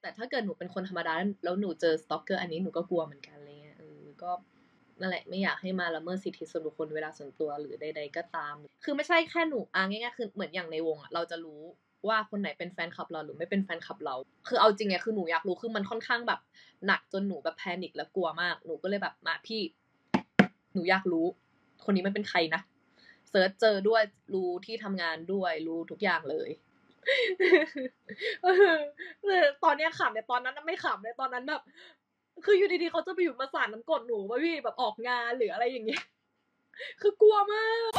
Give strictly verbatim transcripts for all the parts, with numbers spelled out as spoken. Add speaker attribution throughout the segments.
Speaker 1: แต่ถ้าเกิดหนูเป็นคนธรรมดาแล้วหนูเจอ stalker อันนี้หนูก็กลัวเหมือนกันอะไรเงี้ยเออก็นั่นแหละไม่อยากให้มาละเมิดสิทธิส่วนบุคคลเวลาส่วนตัวหรือใดๆก็ตามคือไม่ใช่แค่หนูอ่ะง่ายๆคือเหมือนอย่างในวงอ่ะเราจะรู้ว่าคนไหนเป็นแฟนคลับเราหรือไม่เป็นแฟนคลับเราคือเอาจริงไงคือหนูอยากรู้คือมันค่อนข้างแบบหนักจนหนูแบบแพนิคและกลัวมากหนูก็เลยแบบมาพี่หนูอยากรู้คนนี้มันเป็นใครนะเซิร์ชเจอด้วยรู้ที่ทำงานด้วยรู้ทุกอย่างเลยตอนเนี้ยขำแต่ตอนนั้นไม่ขำเลยตอนนั้นแบบคืออยู่ดีๆเขาจะไปอยู่มาสาดน้ำกรดหนูป่ะพี่แบบออกงานหรืออะไรอย่างเงี้ยคือกลัวมาก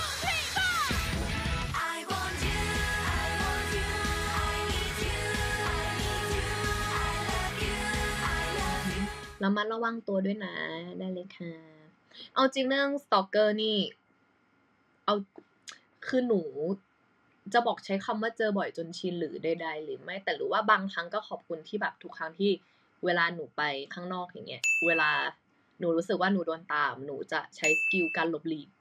Speaker 1: ระมัดระวังตัวด้วยนะได้เลยค่ะเอาจริงเรื่อง stalker นี่เอาคือหนูจะบอกใช้คำว่าเจอบ่อยจนชินหรือใดๆหรือไม่แต่หรือว่าบางครั้งก็ขอบคุณที่แบบทุกครั้งที่เวลาหนูไปข้างนอกอย่างเงี้ยเวลาหนูรู้สึกว่าหนูโดนตามหนูจะใช้สกิลการหลบหลีก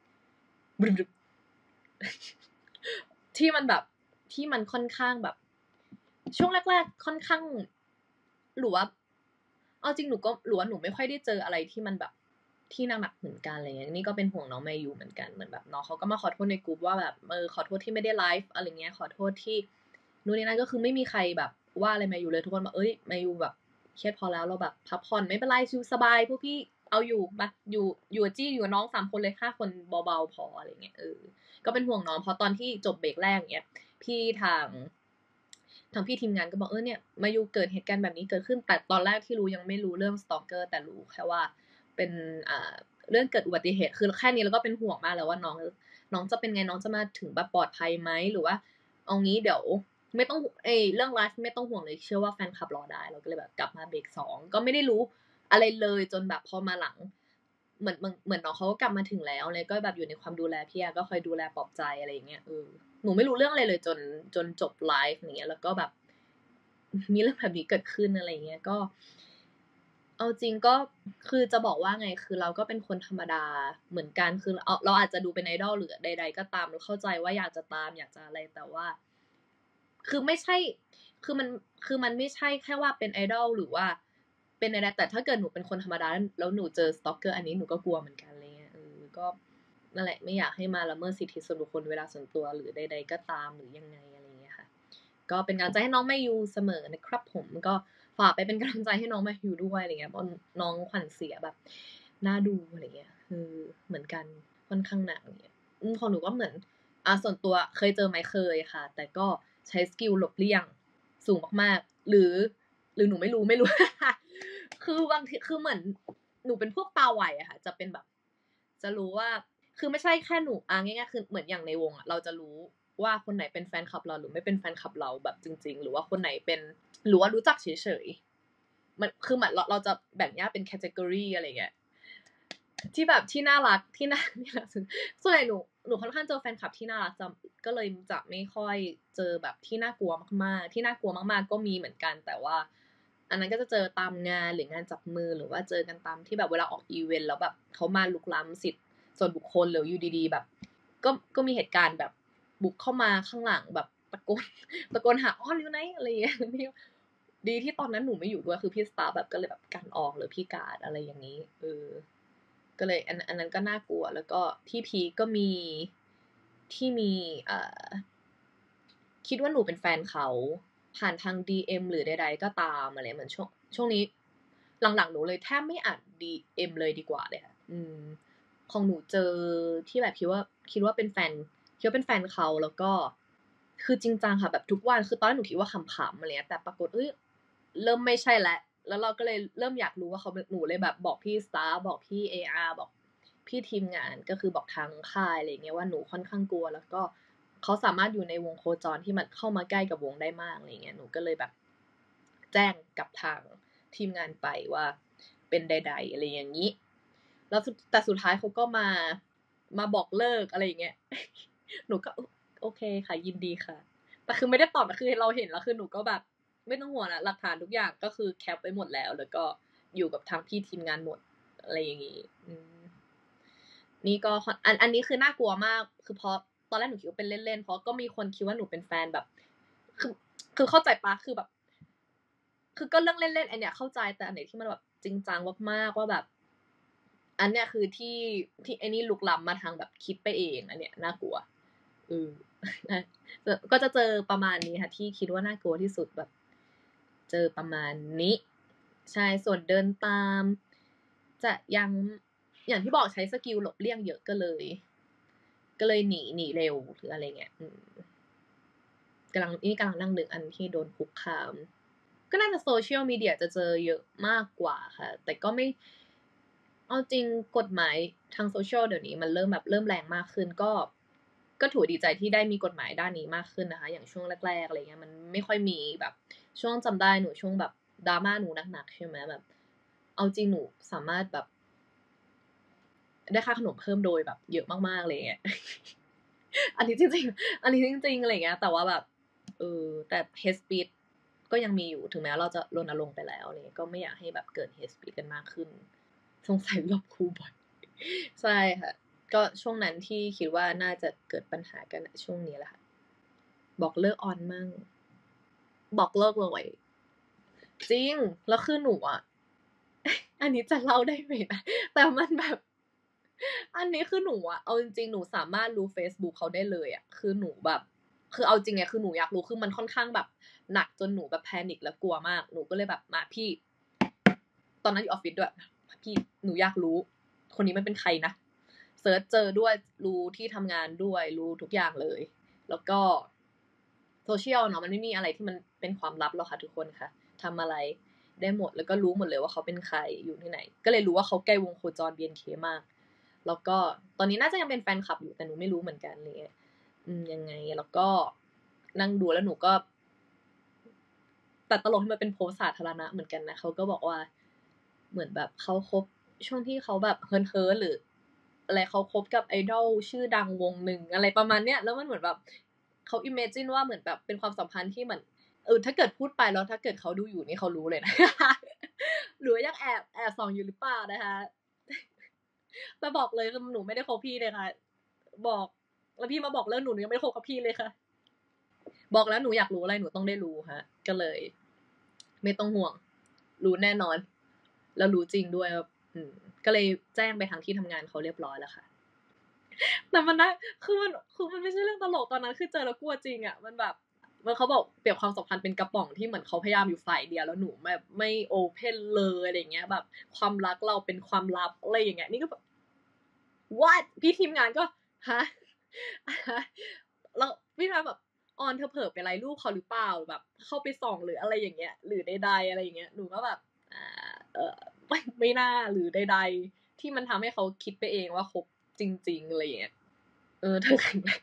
Speaker 1: ที่มันแบบที่มันค่อนข้างแบบช่วงแรกๆค่อนข้างหรือว่าเอาจริงหนูก็หรือว่าหนูไม่ค่อยได้เจออะไรที่มันแบบที่หนักๆเหมือนกันอะไรเงี้ยนี่ก็เป็นห่วงน้องแมยูเหมือนกันเหมือนแบบน้องเขาก็มาขอโทษในกลุ่มว่าแบบเออขอโทษที่ไม่ได้ไลฟ์อะไรเงี้ยขอโทษที่นู่นนี่นั่นก็คือไม่มีใครแบบว่าอะไรแมยูเลยทุกคนบอกเอ้ยแมยูแบบเครียดพอแล้วเราแบบพักผ่อนไม่เป็นไรชิลสบายพวกพี่เอาอยู่มาอยู่อยู่กับจี้อยู่กับน้องสามคนเลยห้าคนเบาๆพออะไรเงี้ยเออก็เป็นห่วงน้องเพราะตอนที่จบเบรกแรกเนี้ยพี่ทางทางพี่ทีมงานก็บอกเออเนี่ยมายูเกิดเหตุการณ์แบบนี้เกิดขึ้นแต่ตอนแรกที่รู้ยังไม่รู้เรื่อง stalker แต่รู้แค่ว่าเป็นอ่าเรื่องเกิดอุบัติเหตุคือแค่นี้แล้วก็เป็นห่วงมากแล้วว่าน้องน้องจะเป็นไงน้องจะมาถึงแบบปลอดภัยไหมหรือว่าเอางี้เดี๋ยวไม่ต้องเอเรื่องไลฟ์ไม่ต้องห่วงเลยเชื่อว่าแฟนคลับรอได้เราก็เลยแบบกลับมาเบรกสองก็ไม่ได้รู้อะไรเลยจนแบบพอมาหลังเหมือนเหมือนน้องเขาก็กลับมาถึงแล้วเลยก็แบบอยู่ในความดูแลพี่อาก็คอยดูแลปลอบใจอะไรอย่างเงี้ยเออหนูไม่รู้เรื่องอะไรเลยจนจนจบไลฟ์อย่างเงี้ยแล้วก็แบบมีเรื่องแบบนี้เกิดขึ้นอะไรเงี้ยก็เอาจริงก็คือจะบอกว่าไงคือเราก็เป็นคนธรรมดาเหมือนกันคือเราเราอาจจะดูเป็นไอดอลหรือใดๆก็ตามเราเข้าใจว่าอยากจะตามอยากจะอะไรแต่ว่าคือไม่ใช่คือมันคือมันไม่ใช่แค่ว่าเป็นไอดอลหรือว่าเป็นอะไรแต่ถ้าเกิดหนูเป็นคนธรรมดาแล้วหนูเจอ stalker อันนี้หนูก็กลัวเหมือนกันอะไรเงี้ยเออก็นั่นแหละไม่อยากให้มาละเมิดสิทธิส่วนบุคคลเวลาส่วนตัวหรือใดๆก็ตามหรือยังไงอะไรเงี้ยค่ะก็เป็นกำลังใจให้น้องแมยูเสมอนะครับผมก็ฝากไปเป็นกำลังใจให้น้องแมยูด้วยอะไรเงี้ยเพราะน้องขวัญเสียแบบน่าดูอะไรเงี้ยคือเหมือนกันค่อนข้างหนักเนี่ยของหนูก็เหมือนอ่าส่วนตัวเคยเจอไหมเคยค่ะแต่ก็ใช้สกิลหลบเลี่ยงสูงมากๆหรือหรือหนูไม่รู้ไม่รู้ คือบางทีคือเหมือนหนูเป็นพวกตาไวอะค่ะจะเป็นแบบจะรู้ว่าคือไม่ใช่แค่หนูอ่ะง่ายๆคือเหมือนอย่างในวงอะเราจะรู้ว่าคนไหนเป็นแฟนคลับเราหรือไม่เป็นแฟนคลับเราแบบจริงๆหรือว่าคนไหนเป็นหรือว่ารู้จักเฉยๆมันคือเหมือนเราเราจะแบ่งแยกเป็นแคตตากรีอะไรเงี้ยที่แบบที่น่ารักที่น่าที่น่าส่วนใหญ่หนูหนูค่อนข้างเจอแฟนคลับที่น่ารักจะก็เลยจะไม่ค่อยเจอแบบที่น่ากลัวมากๆที่น่ากลัวมากๆก็มีเหมือนกันแต่ว่าอันนั้นก็จะเจอตามงานหรืองานจับมือหรือว่าเจอกันตามที่แบบเวลาออกอีเวนต์แล้วแบบเขามาลุกล้ำสิทธิ์ส่วนบุคคลหรืออยู่ดีๆแบบก็ก็มีเหตุการณ์แบบบุกเข้ามาข้างหลังแบบตะโกนตะโกนหาอ้อนอยู่ไหนอะไรอย่างเงี้ยดีที่ตอนนั้นหนูไม่อยู่ด้วยคือพี่สตาฟแบบก็เลยแบบกันออกหรือพี่การ์ดอะไรอย่างนี้เออก็เลยอันอันนั้นก็น่ากลัวแล้วก็ที่พีก็มีที่มีเอ่อคิดว่าหนูเป็นแฟนเขาผ่านทาง ดี เอ็ม หรือใดๆก็ตามอะไรเหมือนช่วงช่วงนี้หลังๆหนูเลยแทบไม่อ่าน ดี เอ็ม เลยดีกว่าเลยค่ะอืมของหนูเจอที่แบบคิดว่าคิดว่าเป็นแฟนคิดว่าเป็นแฟนเขาแล้วก็คือจริงจังค่ะแบบทุกวันคือตอนแรกหนูคิดว่าขำๆอะไรเงี้ยแต่ปรากฏเอ้ยเริ่มไม่ใช่แล้วแล้วเราก็เลยเริ่มอยากรู้ว่าเขาหนูเลยแบบบอกพี่สตาฟบอกพี่ เอ อาร์ บอกพี่ทีมงานก็คือบอกทางค่ายอะไรเงี้ยว่าหนูค่อนข้างกลัวแล้วก็เขาสามารถอยู่ในวงโคจรที่มันเข้ามาใกล้กับวงได้มากอะไรเงี้ยหนูก็เลยแบบแจ้งกับทางทีมงานไปว่าเป็นใดๆอะไรอย่างนี้แล้วแต่สุดท้ายเขาก็มามาบอกเลิกอะไรอย่างเงี้ยหนูก็โอเคค่ะยินดีค่ะแต่คือไม่ได้ตอบคือเราเห็นแล้วคือหนูก็แบบไม่ต้องห่วงนะหลักฐานทุกอย่างก็คือแคปไว้หมดแล้วแล้วก็อยู่กับทางพี่ทีมงานหมดอะไรอย่างงี้นี่ก็อันอันนี้คือน่ากลัวมากคือเพราะตอนแรกหนูคิดว่าเป็นเล่นๆเพราะก็มีคนคิดว่าหนูเป็นแฟนแบบคือคือเข้าใจปะคือแบบคือก็เรื่องเล่นๆไอ้เนี่ยเข้าใจแต่อันไหนที่มันแบบจริงจังมากๆว่าแบบอันเนี้ยคือที่ที่ไอ้นี่ลุกล้ำมาทางแบบคิดไปเองอันเนี้ยน่ากลัวเออก็จะเจอประมาณนี้ค่ะที่คิดว่าน่ากลัวที่สุดแบบเจอประมาณนี้ใช่ส่วนเดินตามจะยังอย่างที่บอกใช้สกิลหลบเลี่ยงเยอะก็เลยก็เลยหนีหนีเร็วหรืออะไรเงี้ยกำลังนี่กำลังนั่งนึกอันที่โดนคุกคามก็น่าจะโซเชียลมีเดียจะเจอเยอะมากกว่าค่ะแต่ก็ไม่เอาจริงกฎหมายทางโซเชียลเดี๋ยวนี้มันเริ่มแบบเริ่มแรงมากขึ้นก็ก็ถือดีใจที่ได้มีกฎหมายด้านนี้มากขึ้นนะคะอย่างช่วงแรกๆอะไรเงี้ยมันไม่ค่อยมีแบบช่วงจำได้หนูช่วงแบบดราม่าหนูหนักๆใช่ไหมแบบเอาจริงหนูสามารถแบบได้ค่าขนมเพิ่มโดยแบบเยอะมากๆเลยเงี้ยอันนี้จริงๆอันนี้จริงๆอะไรเงี้ยแต่ว่าแบบเออแต่ hate speech ก็ยังมีอยู่ถึงแม้เราจะรณรงค์ไปแล้วอะไรเงี้ยก็ไม่อยากให้แบบเกิด hate speech กันมากขึ้นสงสัยรอบครูบ่อยใช่ค่ะก็ช่วงนั้นที่คิดว่าน่าจะเกิดปัญหากันช่วงนี้แหละค่ะบอกเลิกออนมั่งบอกเลิกเลยจริงแล้วคือหนูอ่ะอันนี้จะเล่าได้ไหมนะแต่มันแบบอันนี้คือหนูอะเอาจริงๆหนูสามารถรู้ Facebook เขาได้เลยอะคือหนูแบบคือเอาจริงไงคือหนูอยากรู้คือมันค่อนข้างแบบหนักจนหนูแบบแพนิคแล้วกลัวมากหนูก็เลยแบบมาพี่ตอนนั้นอยู่ออฟฟิศด้วยพี่หนูอยากรู้คนนี้มันเป็นใครนะเซิร์ชเจอด้วยรู้ที่ทำงานด้วยรู้ทุกอย่างเลยแล้วก็โซเชียลเนาะมันไม่มีอะไรที่มันเป็นความลับหรอกค่ะทุกคนค่ะทำอะไรได้หมดแล้วก็รู้หมดเลยว่าเขาเป็นใครอยู่ที่ไหนก็เลยรู้ว่าเขาใกล้วงโคจร บี เอ็น เค มากแล้วก็ตอนนี้น่าจะยังเป็นแฟนคลับอยู่แต่หนูไม่รู้เหมือนกันอะไรเงี้ยอืมยังไงแล้วก็นั่งดูแล้วหนูก็แต่ตลกที่มันเป็นโพสต์สาธารณะเหมือนกันนะเขาก็บอกว่าเหมือนแบบเขาคบช่วงที่เขาแบบเฮิร์นๆหรืออะไรเขาคบกับไอดอลชื่อดังวงหนึ่งอะไรประมาณเนี้ยแล้วมันเหมือนแบบเขาอิมเมจินว่าเหมือนแบบเป็นความสัมพันธ์ที่เหมือนเออถ้าเกิดพูดไปแล้วถ้าเกิดเขาดูอยู่นี่เขารู้เลยนะ หรือว่ายังแอบแอบส่องอยู่หรือเปล่านะคะแต่บอกเลยคือหนูไม่ได้คบพี่เลยค่ะบอกแล้วพี่มาบอกเรื่องหนูหนูยังไม่คบกับพี่เลยค่ะบอกแล้วหนูอยากรู้อะไรหนูต้องได้รู้ฮะก็เลยไม่ต้องห่วงรู้แน่นอนแล้วรู้จริงด้วยอืมก็เลยแจ้งไปทางที่ทำงานเขาเรียบร้อยแล้วค่ะแต่มันนะคือมันคือมันไม่ใช่เรื่องตลกตอนนั้นคือเจอแล้วกลัวจริงอ่ะมันแบบมันเขาบอกเปรียบความสัมพันธ์เป็นกระป๋องที่เหมือนเขาพยายามอยู่ฝ่ายเดียวแล้วหนูแบบไม่โอเพนเลยอะไรเงี้ยแบบความรักเราเป็นความลับอะไรอย่างเงี้ยนี่ก็แบบ what พี่ทีมงานก็ฮะแล้วพี่มาแบบออนเธอเผลอไปไลค์รูปเขาหรือเปล่าแบบเข้าไปส่องหรืออะไรอย่างเงี้ยหรือใดๆอะไรอย่างเงี้ยหนูก็แบบอ่าเออไม่ไม่น่าหรือใดๆที่มันทำให้เขาคิดไปเองว่าคบจริงๆอะไรอย่างเงี้ยเออเธอแข็งแรง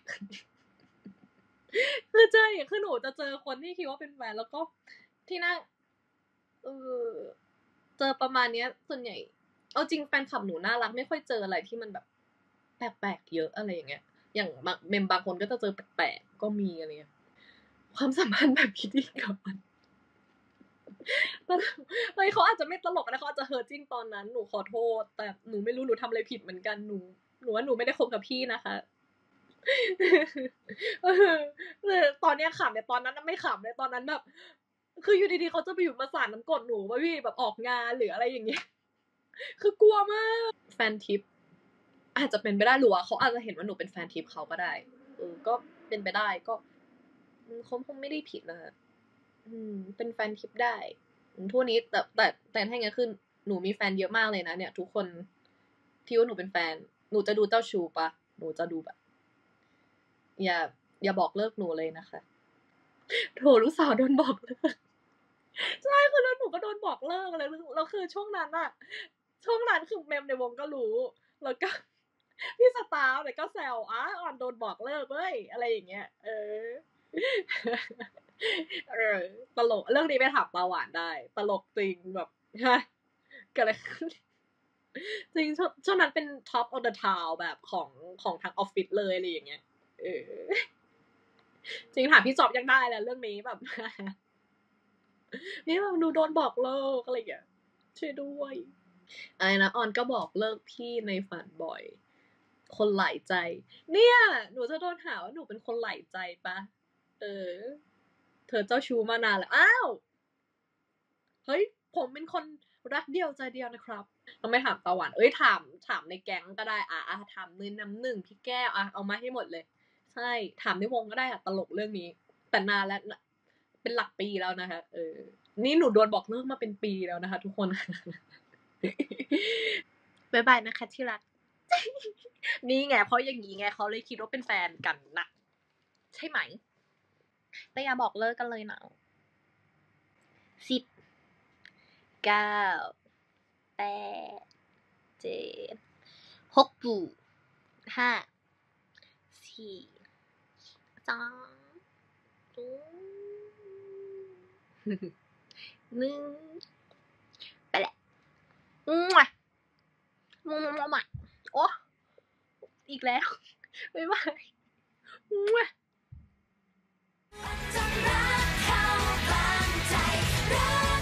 Speaker 1: คือเจออย่างคือหนูจะเจอคนที่คิดว่าเป็นแฟนแล้วก็ที่น่าเออเจอประมาณเนี้ยส่วนใหญ่เอาจริงแฟนคลับหนูน่ารักไม่ค่อยเจออะไรที่มันแบบแปลกๆเยอะอะไรอย่างเงี้ยอย่างบางเมมบางคนก็จะเจอแปลกๆก็มีอะไรเงี้ยความสัมพันธ์แบบพิธีกรเฮ้ยเขาอาจจะไม่ตลกนะเขาอาจจะเฮอร์จิ้งตอนนั้นหนูขอโทษแต่หนูไม่รู้หนูทำอะไรผิดเหมือนกันหนูหนูว่าหนูไม่ได้คบกับพี่นะคะเออตอนเนี้ยขำแต่ตอนนั้นไม่ขำเลยตอนนั้นแบบคืออยู่ดีๆเขาจะไปอยู่มาสานน้ำกรดหนูว่าพี่แบบออกงานหรืออะไรอย่างเงี้ยคือกลัวมากแฟนทิปอาจจะเป็นไปได้หรือว่าเขาอาจจะเห็นว่าหนูเป็นแฟนทิปเขาก็ได้เออก็เป็นไปได้ก็เขาคงไม่ได้ผิดนะคะอืมเป็นแฟนทิปได้ทั่วนี้แต่แต่แต่ถ้าอย่างนั้นคือหนูมีแฟนเยอะมากเลยนะเนี่ยทุกคนที่ว่าหนูเป็นแฟนหนูจะดูเจ้าชู้ปะหนูจะดูแบบอย่าอย่าบอกเลิกหนูเลยนะคะโถลูกสาวโดนบอกเลิกใช่คือแล้วหนูก็โดนบอกเลิกเลยแล้วคือช่วงนั้นอะช่วงนั้นคือเมมในวงก็รู้แล้วก็พี่สตาร์เนี่ยก็แซวอ้าออนโดนบอกเลิกเว้ยอะไรอย่างเงี้ยเออเออตลกเรื่องนี้ไปถามปาหวานได้ตลกจริงแบบฮะเกิดอะไรขึ้นจริงช่วงช่วงนั้นเป็น top of the town แบบของของทางออฟฟิศเลยอะไรอย่างเงี้ยเออจริงถามพี่จอบยังได้แล้วเรื่องนี้แบบนี่แบบหนูโดนบอกเลิกอะไรอย่างเงี้ยช่วยด้วยอะไรนะออนก็บอกเลิกพี่ในฝันบ่อยคนหลายใจเนี่ยหนูจะโดนหาว่าหนูเป็นคนหลายใจปะเออเธอเจ้าชู้มานานแล้วอ้าวเฮ้ยผมเป็นคนรักเดียวใจเดียวนะครับเราไม่ถามตะวันเอ้ยถามถามในแก๊งก็ได้อ่ะอ่ะถามเนยน้ำหนึ่งพี่แก้วอ่ะเอามาให้หมดเลยใช่ถามในวงก็ได้อ่ะตลกเรื่องนี้แต่นานแล้วเป็นหลักปีแล้วนะคะเออนี่หนูโดนบอกเลิกมาเป็นปีแล้วนะคะทุกคนบ๊ายบายนะคะที่รักนี่ไงเพราะอย่างนี้ไงเขาเลยคิดว่าเป็นแฟนกันนะใช่ไหมแต่อย่าบอกเลิกกันเลยนะสิบเก้าแปดเจ็ดหกห้าสี่สามหนึ่งไปแหละมั่วมั่วมั่วมั่วโอ้อีกแล้วบ๊ายบายมั่วจะรักเขาบางใจ